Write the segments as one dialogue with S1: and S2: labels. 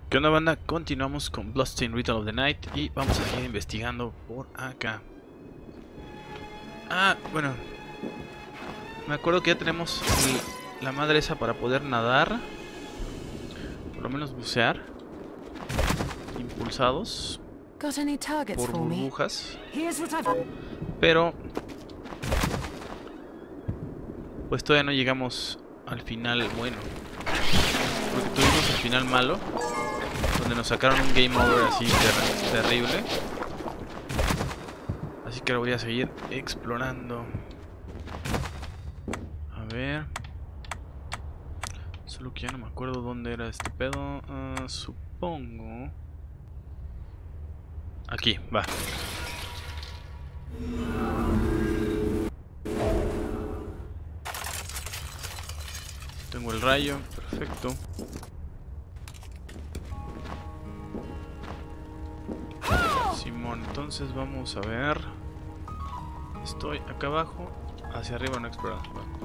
S1: ¿Qué onda, banda? Continuamos con Bloodstained Ritual of the Night y vamos a seguir investigando por acá. Bueno, me acuerdo que ya tenemos la madre esa para poder nadar, por lo menos bucear, impulsados por burbujas, pero pues todavía no llegamos al final bueno, porque tuvimos el final malo, donde nos sacaron un game over así terrible. Así que ahora voy a seguir explorando. A ver. Solo que ya no me acuerdo dónde era este pedo. Supongo. Aquí, va. Tengo el rayo, perfecto. Simón, entonces vamos a ver. Estoy acá abajo, hacia arriba no he explorado.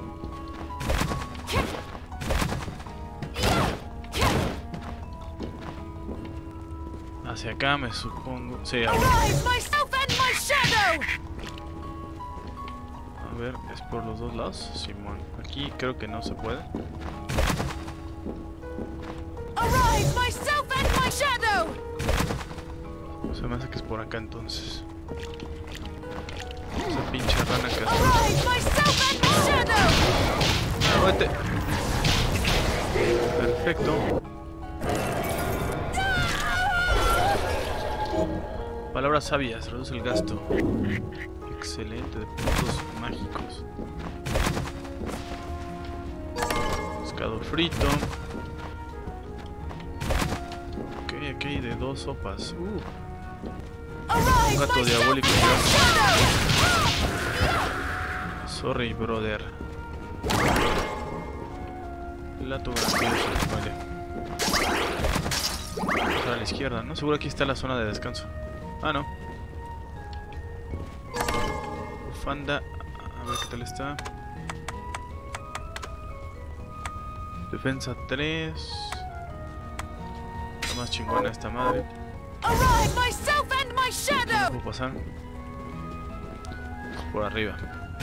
S1: Hacia acá me supongo. Sí, a ver, es por los dos lados. Simón, aquí creo que no se puede. Se me hace que es por acá entonces. Esa pinche rana que ¡muévete! Perfecto. Palabras sabias, reduce el gasto. Excelente, de puntos mágicos. Pescado frito. Ok, aquí hay de 2 sopas. Un gato diabólico. Sorry, brother. Plato gracioso, vale. Vamos a la izquierda, ¿no? Seguro aquí está la zona de descanso. Ah, no. Bufanda. A ver qué tal está. Defensa 3. Está más chingona esta madre. ¿Cómo puedo pasar? Por arriba.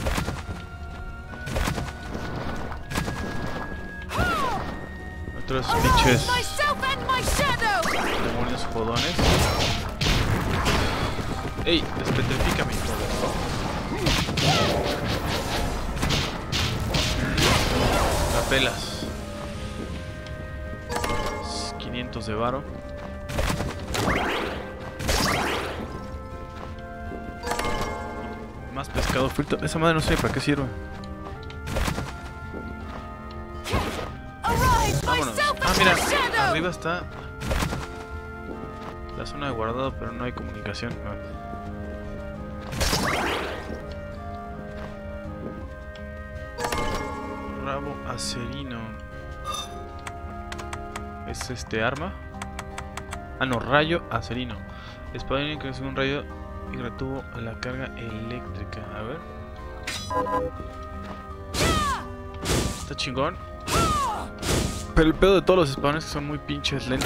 S1: Otros pinches demonios jodones. ¡Ey! Despetrifícame, joder. La pelas. 500 de varo. Más pescado frito. Esa madre no sé para qué sirve. Vámonos. Mira, arriba está la zona de guardado, pero no hay comunicación. Rabo acerino. ¿Es este arma? No, rayo acerino. Espadín que es un rayo y retuvo a la carga eléctrica. A ver. Está chingón. Pero el pedo de todos los espadones es que son muy pinches lentos.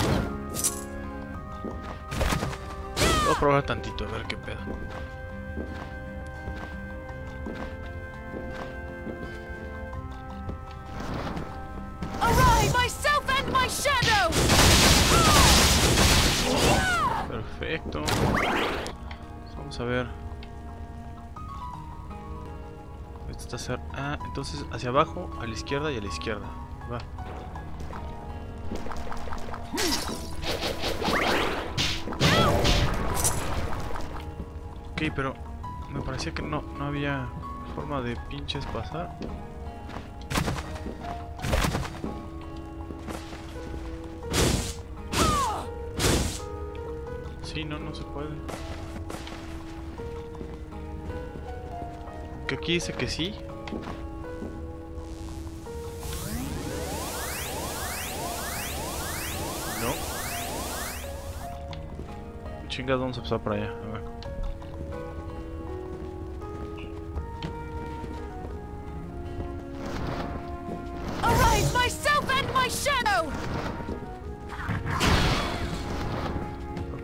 S1: Voy a probar tantito a ver qué pedo. Perfecto. Vamos a ver. Esto está cerca. Entonces hacia abajo, a la izquierda y a la izquierda. Va. Ok, pero me parecía que no había forma de pinches pasar. Sí, no se puede. Que aquí dice que sí. No. Chingados, vamos a pasar para allá. A ver.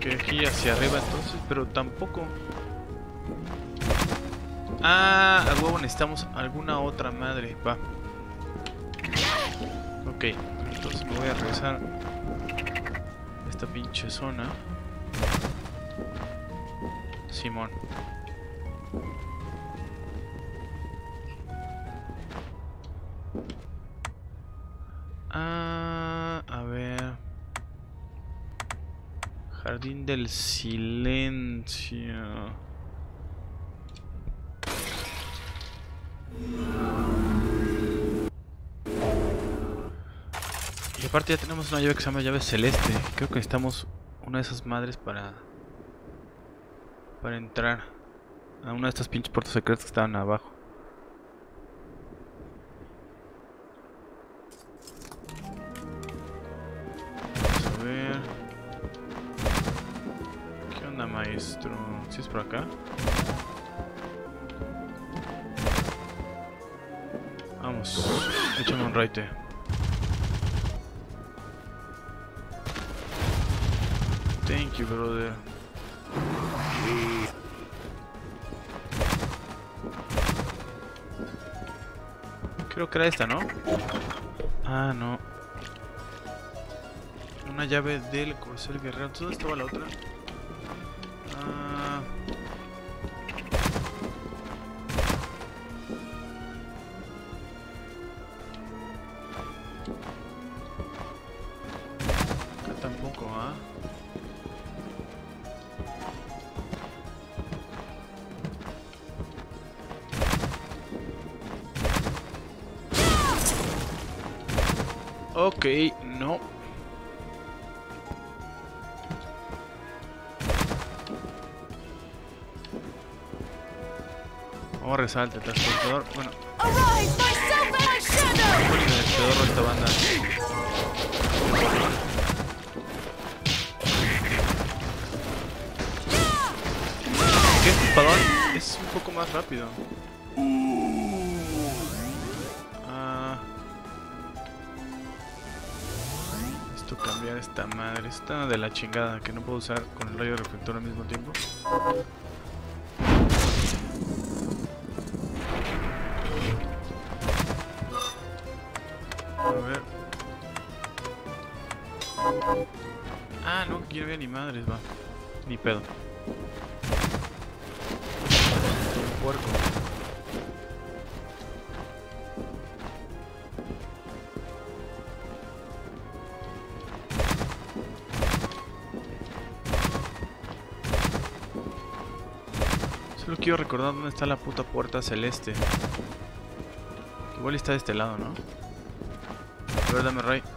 S1: que aquí hacia arriba entonces, pero tampoco. Ah, a huevo necesitamos alguna otra madre. Va. Ok, entonces me voy a regresar a esta pinche zona. Simón. Ah, a ver. Jardín del Silencio. Y aparte ya tenemos una llave que se llama llave celeste. Creo que necesitamos una de esas madres para entrar a una de estas pinches puertas secretas que estaban abajo. Vamos a ver. ¿Qué onda, maestro? ¿Sí es por acá? Vamos, échame un raite. Thank you, brother. Creo que era esta, ¿no? Ah, no. Una llave del corcel guerrero. ¿Dónde estaba la otra? Ah. Acá tampoco, ¿ah? Ok, no. Vamos a rezar al teletransportador. Bueno. El pedorro esta banda. ¿Qué espadón? Es un poco más rápido. Cambiar esta madre, está de la chingada que no puedo usar con el rayo reflector al mismo tiempo. A ver. Ah, no, aquí no había ni madres, va. Ni pedo. Un puerco. Solo quiero recordar dónde está la puta puerta celeste. Igual está de este lado, ¿no? A ver, dame ray.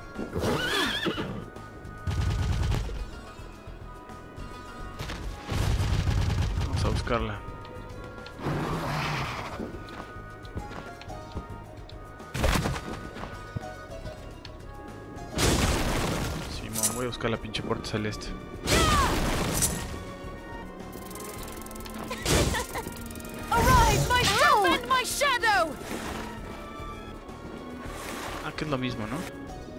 S1: Vamos a buscarla. Simón, voy a buscar la pinche puerta celeste. Ah, que es lo mismo, ¿no?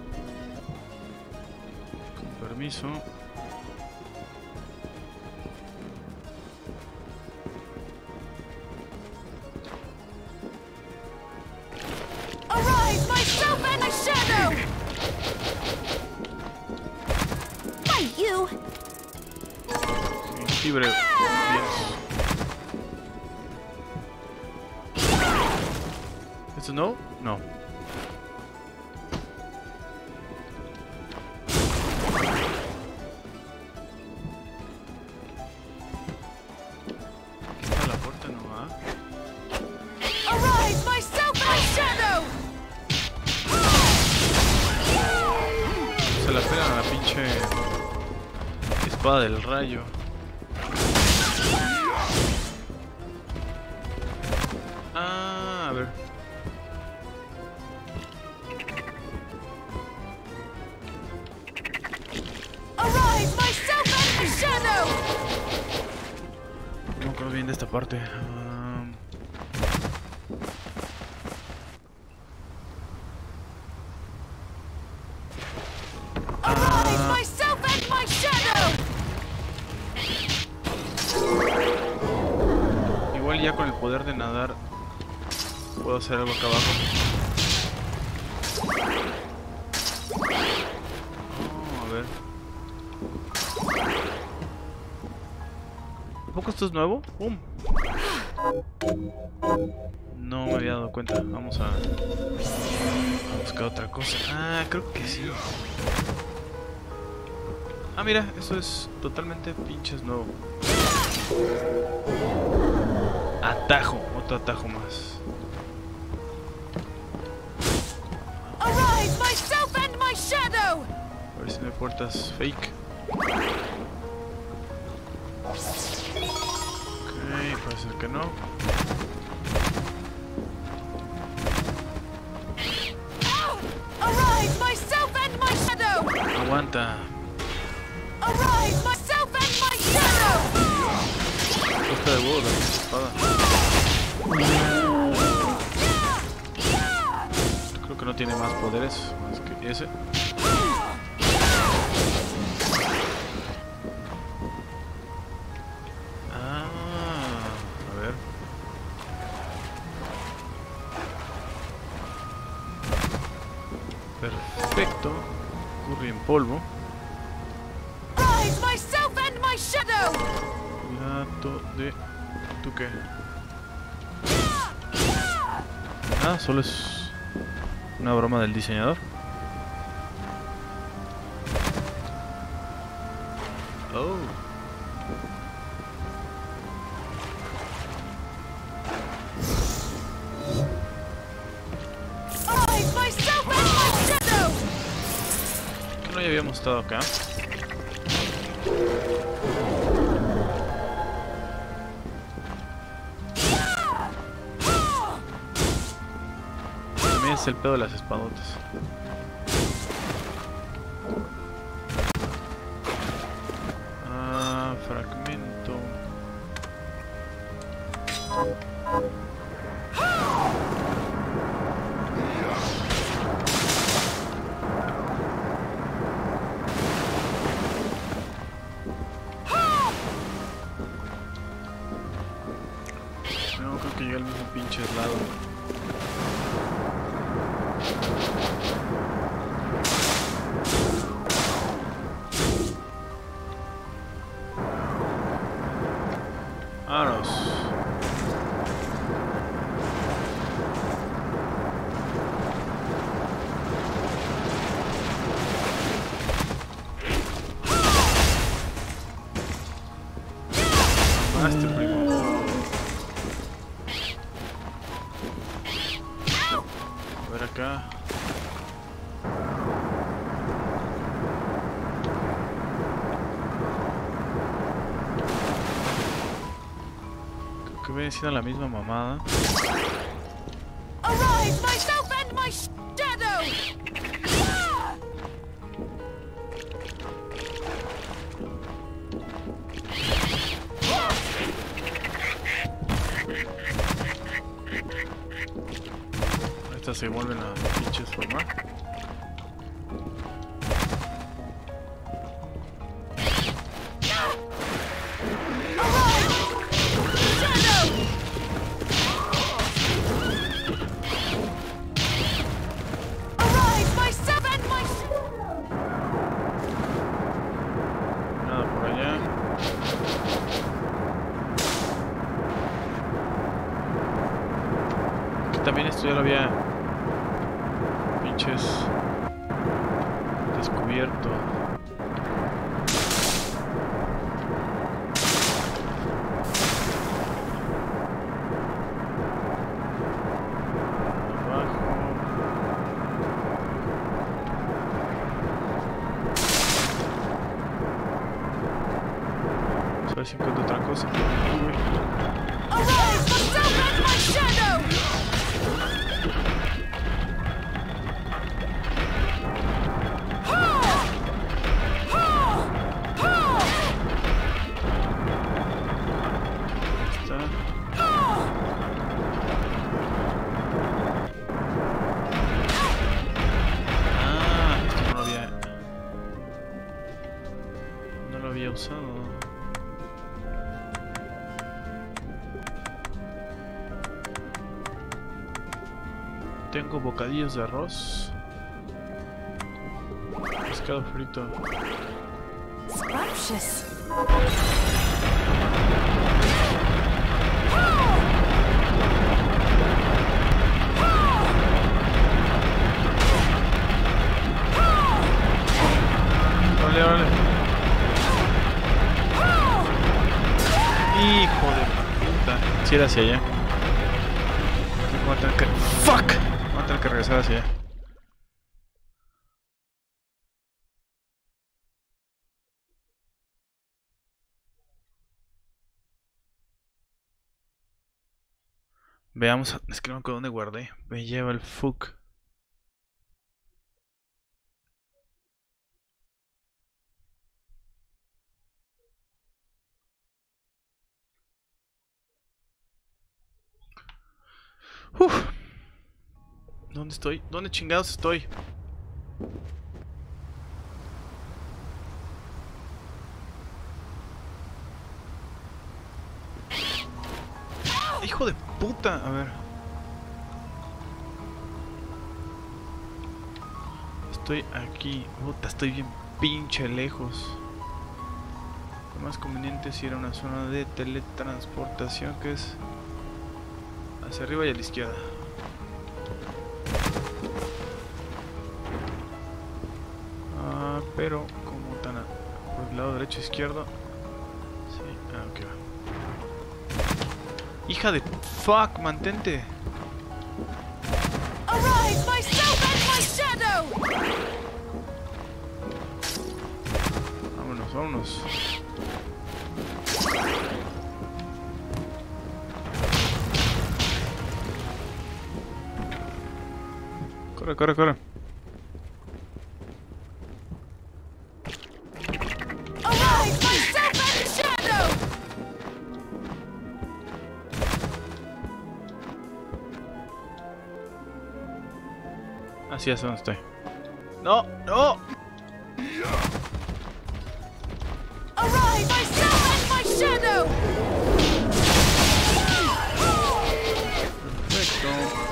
S1: Con permiso.
S2: Arise, myself and the shadow! Fight you!
S1: Jengibre. ¿Esto no? No. ¿Está la puerta? No va.
S2: Arise, myself and the shadow!
S1: Se la pegan a la pinche espada del rayo. Ah, a ver.
S2: Arise, myself and the shadow!
S1: No me acuerdo bien de esta parte.
S2: Arise, myself and my shadow!
S1: ya con el poder de nadar puedo hacer algo acá abajo. A ver. ¿A poco esto es nuevo? ¡Pum! No me había dado cuenta. Vamos a buscar otra cosa. Ah, creo que sí. Ah, mira, eso es totalmente pinches nuevo. Atajo, otro atajo más.
S2: Arise, myself and my shadow!
S1: A ver si no hay puertas fake. Ok, parece que no.
S2: Arise, myself and my shadow!
S1: Aguanta.
S2: Arise, myself and my shadow!
S1: Costa de huevo la espada. Creo que no tiene más poderes más que ese. A ver. Perfecto. Curry en polvo.
S2: Arise, myself and my shadow!
S1: Plato de... ¿Tú qué? Ah, solo es una broma del diseñador. Oh.
S2: Arise, myself and my shadow!
S1: ¿Que no ya habíamos estado acá? También es el pedo de las espadotas. Ah, fragmento. No, creo que llega al mismo pinche lado. Vámonos. Ah, este primo. A ver acá. Creo que viene siendo la misma mamada.
S2: Arise, myself and my shadow!
S1: Estas se vuelven a pinches formar.
S2: Arise, myself and my
S1: Nada por allá. Que también esto ya lo había pinches descubierto. Abajo. Vamos a ver si encuentro otra cosa. Uy.
S2: Arise, myself and my shadow!
S1: Está. Ah, esto no lo había usado. Tengo bocadillos de arroz. Pescado frito.
S2: Scrumptious.
S1: Vale, vale. Hijo de puta. Si era hacia allá. Voy a tener que... ¡Fuck! Voy a tener que regresar hacia allá. Veamos, es que no me acuerdo dónde guardé. Me lleva el fuck. Uf. ¿Dónde estoy? ¿Dónde chingados estoy? Hijo de puta, a ver. Estoy aquí. Puta, estoy bien pinche lejos. Lo más conveniente si era una zona de teletransportación que es hacia arriba y a la izquierda. Ah, pero como tan por el lado derecho izquierdo. Sí, ok va. Hija de fuck, mantente.
S2: Arise, myself and my shadow!
S1: Vámonos, vámonos. Corre, corre, corre.
S2: Arise, myself and shadow!
S1: Así es donde estoy. ¡No! ¡No!
S2: Arise, myself and my shadow!
S1: Perfecto.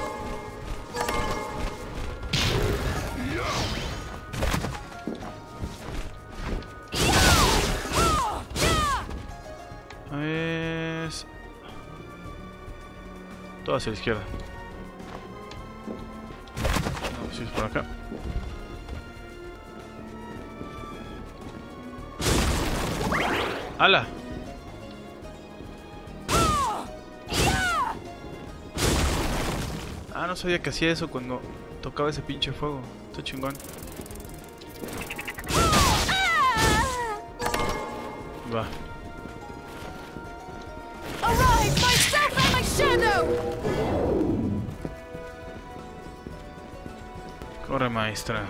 S1: Es... todo hacia la izquierda. No, si es por acá. ¡Hala! Ah, no sabía que hacía eso cuando tocaba ese pinche fuego. Está chingón. Va.
S2: Arise, myself and my shadow!
S1: Corre, maestra.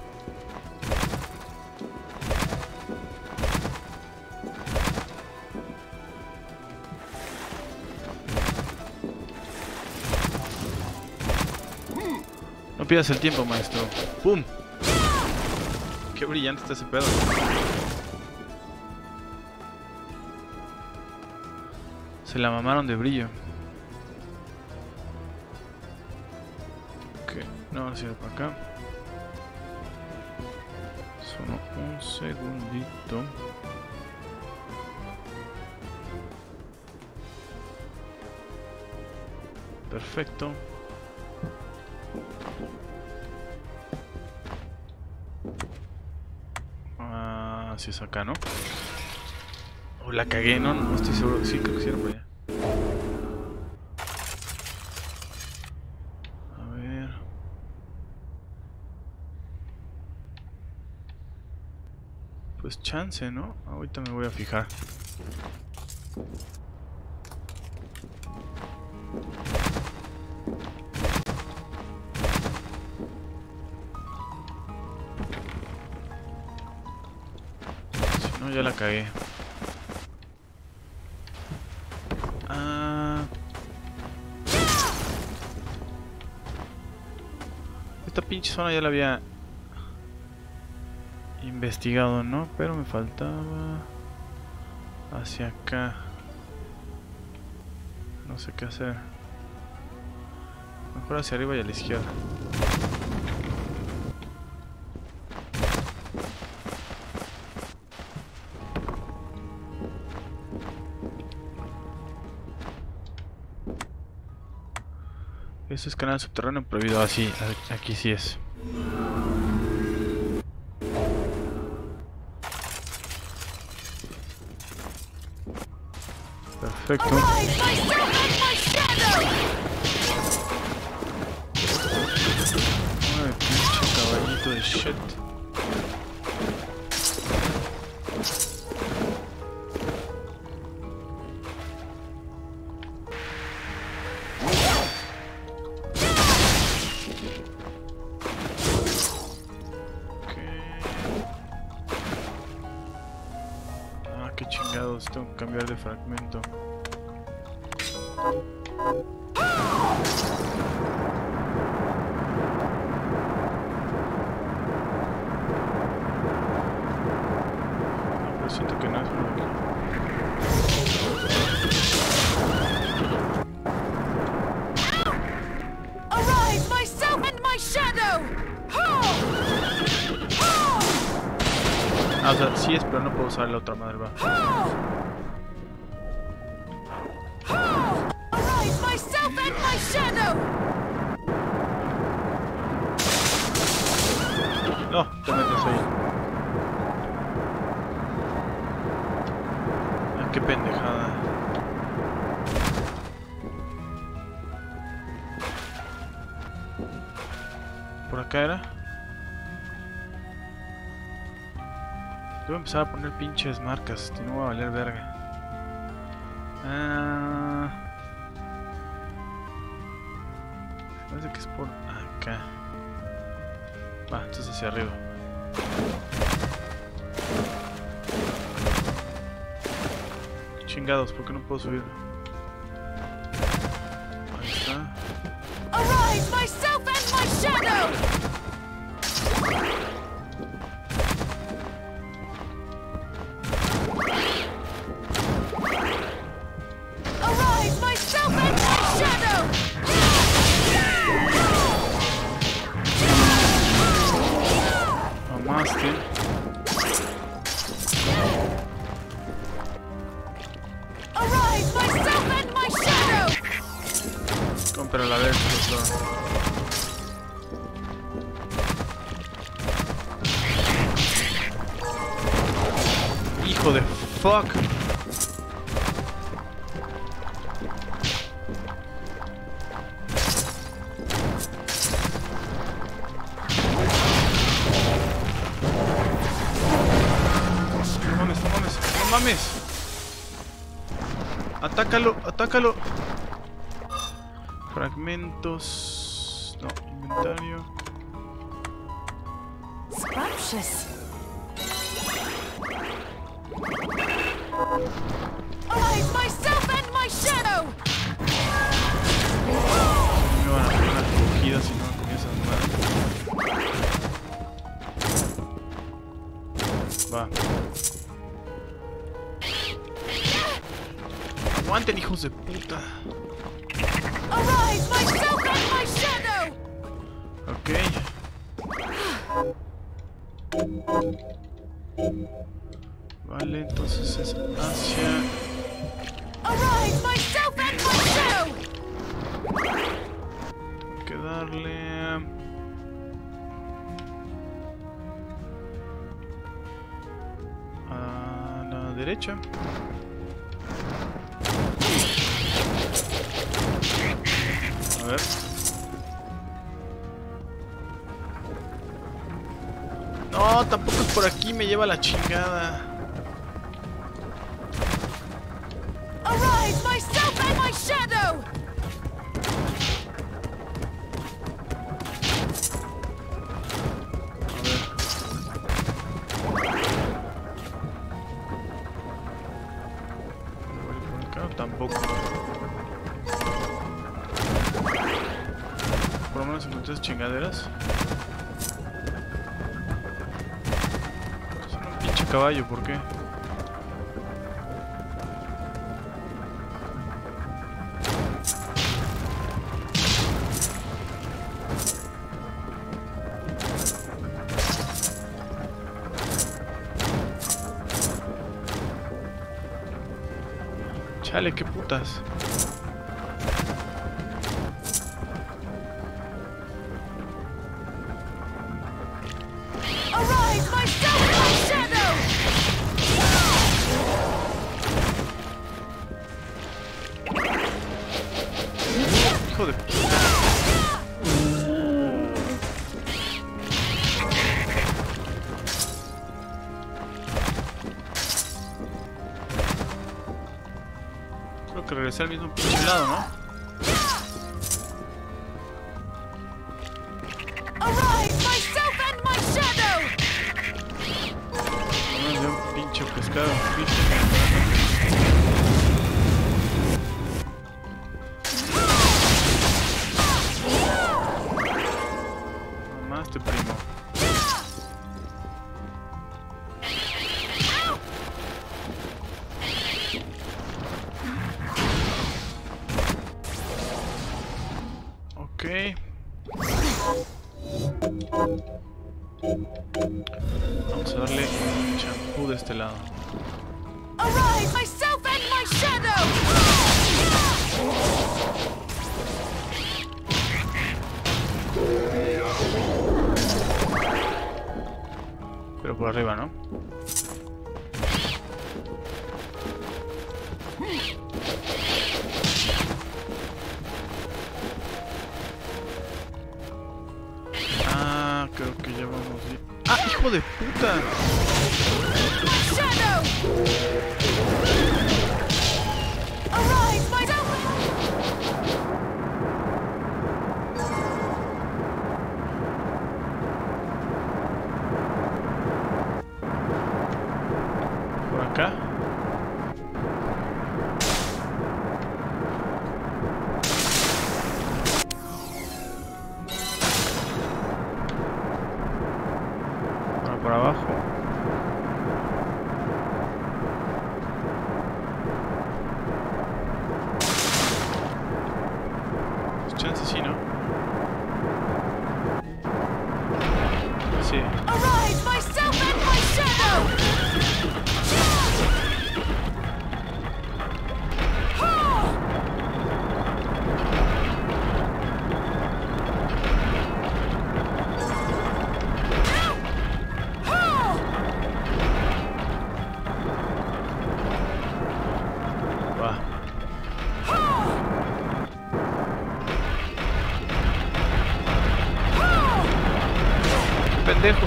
S1: No pierdas el tiempo, maestro. ¡Pum! Qué brillante está ese pedo. Se la mamaron de brillo. Ok, no, ahora sí por acá. Solo un segundito. Perfecto. Si es acá, ¿no? O la cagué, no estoy seguro. Sí, creo que sí era por allá. A ver. Pues chance, ¿no? Ahorita me voy a fijar. No, ya la cagué. Esta pinche zona ya la había investigado, ¿no? Pero me faltaba hacia acá. No sé qué hacer. Mejor hacia arriba y a la izquierda. Eso es canal subterráneo prohibido. Así, aquí sí es. Perfecto.
S2: Arise, myself and my shadow!
S1: Ay, pinche caballito de shit. Qué chingados, tengo que cambiar de fragmento. No, pero siento que no es por aquí.
S2: Arise, myself and my shadow!
S1: Ah, o sea, sí es, pero no puedo usar la otra madre, va.
S2: Arise, myself and my shadow!
S1: No, te metes ahí. Ah, qué pendejada. ¿Por acá era? Debo empezar a poner pinches marcas, si no va a valer verga. Parece que es por acá. Va, entonces hacia arriba. Chingados, ¿por qué no puedo subir? Ahí está.
S2: Arise, myself and my shadow! Arise, myself and my shadow!
S1: Mamaste.
S2: Arise, myself and my shadow!
S1: Compra la vez, doctor. Hijo de fuck. No mames, no mames, no mames. Atácalo, atácalo. Fragmentos. No, inventario.
S2: Scrumptious. Arise, myself and my shadow!
S1: Me van a poner una cogida si no con esas madres. Va. Aguanten, hijos de puta.
S2: Arise, myself and my shadow!
S1: Ok. Vale, entonces es hacia...
S2: Arise, myself and my shadow!
S1: Hay que darle... a la derecha. A ver. No, tampoco es por aquí, me lleva la chingada.
S2: Arise, myself and my shadow!
S1: A ver. ¿Voy por acá? Tampoco. Por lo menos encontré esas chingaderas. Son un pinche caballo, ¿por qué? Chale, qué putas.
S2: Arise, myself and my shadow!
S1: Hijo de puta. Creo que regresé al mismo pinche lado, ¿no?
S2: Arise, myself and my shadow!
S1: No me veo un pinche pescado. Nomás te primo. Ok. Vamos a darle champú de este lado.
S2: Arise, myself and my shadow!
S1: Pero por arriba, ¿no? Ah, creo que ya vamos bien. ¡Ah, hijo de puta!
S2: My shadow! Arise, myself!
S1: Por acá. Ahora por abajo. Pues chance sí, ¿no? Sí.
S2: Arise, myself and my shadow!
S1: Va. Pendejo.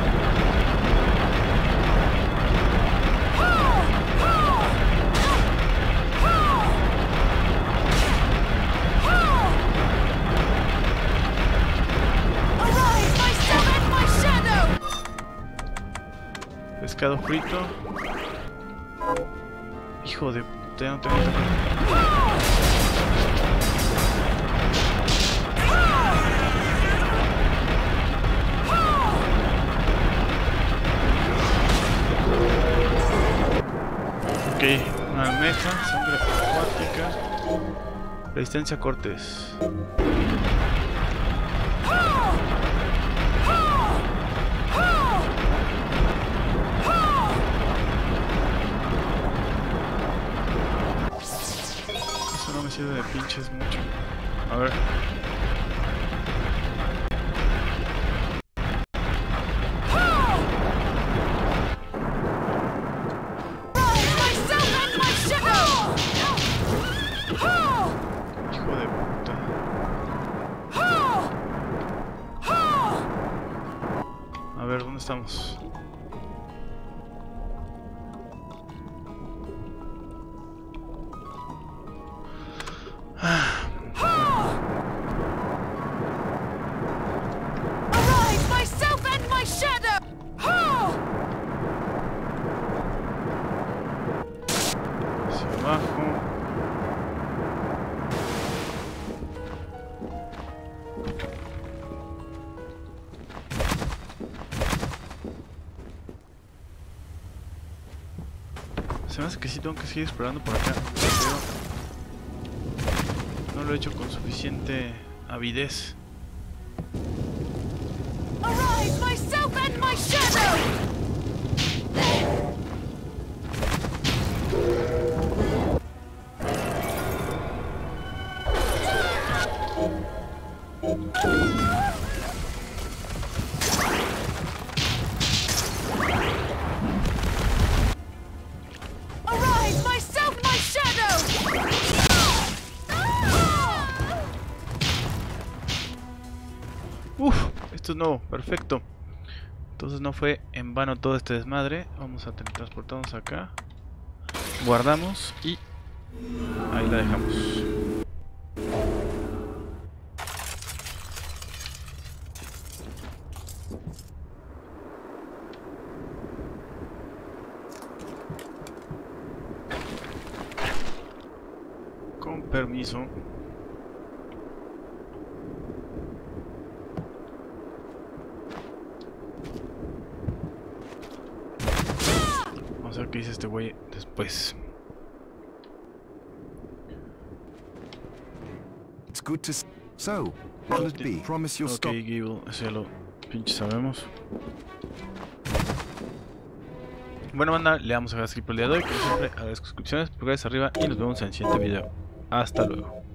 S2: Arise, myself and my shadow!
S1: Pescado frito. Hijo de puta, ya no tengo nada. Ok, una almeja, sangre acuática, resistencia a cortes. Eso no me sirve de pinches mucho. A ver.
S2: Arise, myself and my shadow!
S1: Hijo de puta. A ver, ¿dónde estamos?
S2: Arise, myself and my shadow!
S1: Hacia abajo. Se me hace que sí tengo que seguir explorando por acá, pero no lo he hecho con suficiente avidez.
S2: Arise, myself and my shadow!
S1: Esto es nuevo, perfecto. Entonces no fue en vano todo este desmadre. Vamos a teletransportarnos acá. Guardamos y ahí la dejamos. Con permiso. Vamos a ver qué dice este güey después.
S3: It's good to see. So, what'll it be? Promise you'll
S1: Ok,
S3: stop.
S1: Gable, eso ya lo pinche sabemos. Bueno, banda, le damos a skip por el día de hoy. Como siempre, agradezco suscripciones, pulgares arriba y nos vemos en el siguiente video. Hasta luego.